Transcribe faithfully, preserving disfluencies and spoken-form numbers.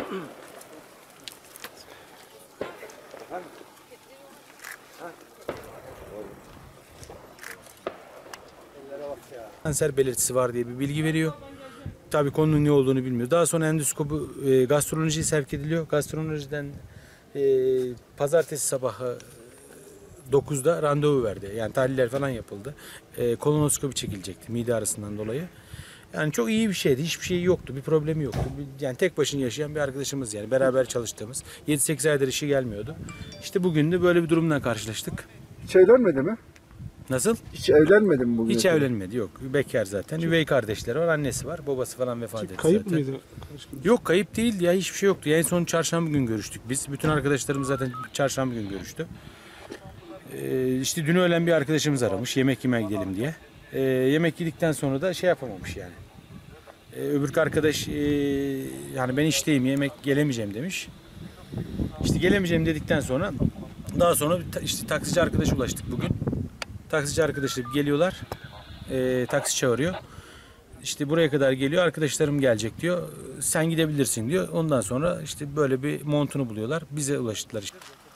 Kanser belirtisi var diye bir bilgi veriyor. Tabii konunun ne olduğunu bilmiyor. Daha sonra endoskopu e, gastrolojiye sevk ediliyor. Gastrolojiden e, pazartesi sabahı dokuzda randevu verdi. Yani tahliller falan yapıldı. E, kolonoskopi çekilecekti mide ağrısından dolayı. Yani çok iyi bir şeydi. Hiçbir şey yoktu. Bir problemi yoktu. Yani tek başına yaşayan bir arkadaşımız yani. Beraber çalıştığımız. yedi sekiz aydır işi gelmiyordu. İşte bugün de böyle bir durumla karşılaştık. Hiç evlenmedi mi? Nasıl? Hiç evlenmedi mi bugün? Hiç evlenmedi. Yok. Bekar zaten. Üvey kardeşleri var. Annesi var. Babası falan vefat etti Kayıp zaten. mıydı? Yok, kayıp değildi ya. Hiçbir şey yoktu. En son çarşamba gün görüştük biz. Bütün arkadaşlarımız zaten çarşamba gün görüştü. Ee, işte dün öğlen bir arkadaşımız aramış. Yemek yemeye gidelim diye. Ee, yemek yedikten sonra da şey yapamamış yani. Ee, öbür arkadaş e, yani ben işteyim, yemek gelemeyeceğim demiş. İşte gelemeyeceğim dedikten sonra daha sonra işte taksici arkadaşa ulaştık bugün. Taksici arkadaşı geliyorlar. E, taksi çağırıyor. İşte buraya kadar geliyor. Arkadaşlarım gelecek diyor. Sen gidebilirsin diyor. Ondan sonra işte böyle bir montunu buluyorlar. Bize ulaştılar işte.